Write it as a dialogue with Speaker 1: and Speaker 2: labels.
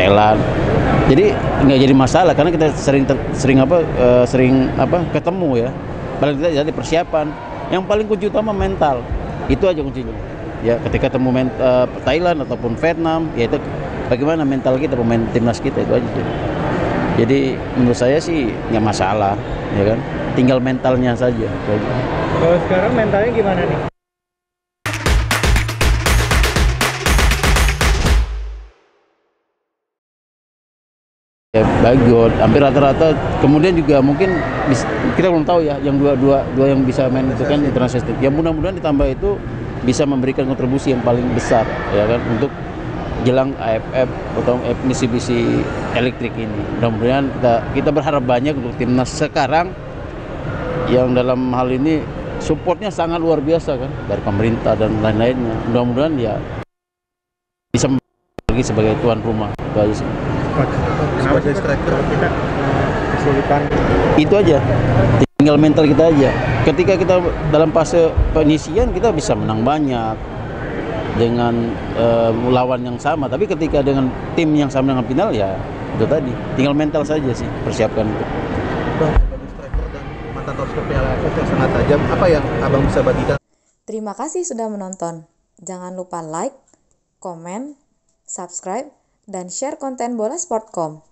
Speaker 1: Thailand. Jadi nggak jadi masalah karena kita sering ketemu ya. Paling tidak jadi persiapan. Yang paling kunci utama mental. Itu aja kuncinya. Ya ketika ketemu Thailand ataupun Vietnam, ya itu bagaimana mental kita, pemain timnas kita itu aja sih. Jadi menurut saya sih nggak masalah, ya kan. Tinggal mentalnya saja.
Speaker 2: Kalau sekarang mentalnya gimana nih?
Speaker 1: Ya bagus, hampir rata-rata. Kemudian juga mungkin kita belum tahu ya, yang dua yang bisa main itu kan internasional. Ya mudah-mudahan ditambah itu bisa memberikan kontribusi yang paling besar, ya kan, untuk jelang AFF atau Mitsubishi Electric ini. Mudah-mudahan kita berharap banyak untuk timnas sekarang yang dalam hal ini supportnya sangat luar biasa kan dari pemerintah dan lain-lainnya. Mudah-mudahan ya bisa lagi sebagai tuan rumah. Itu aja sih.
Speaker 2: Sebagai striker kita kesulitan.
Speaker 1: Itu aja. Tinggal mental kita aja. Ketika kita dalam fase penyisian kita bisa menang banyak dengan lawan yang sama. Tapi ketika dengan tim yang sama dengan final ya itu tadi. Tinggal mental saja sih persiapkan itu.
Speaker 3: Bang, sebagai striker dan mantan top skor Piala AFF yang sangat tajam, apa yang abang bisa bagikan?
Speaker 4: Terima kasih sudah menonton. Jangan lupa like, komen, subscribe, dan share konten Bola Sport.com.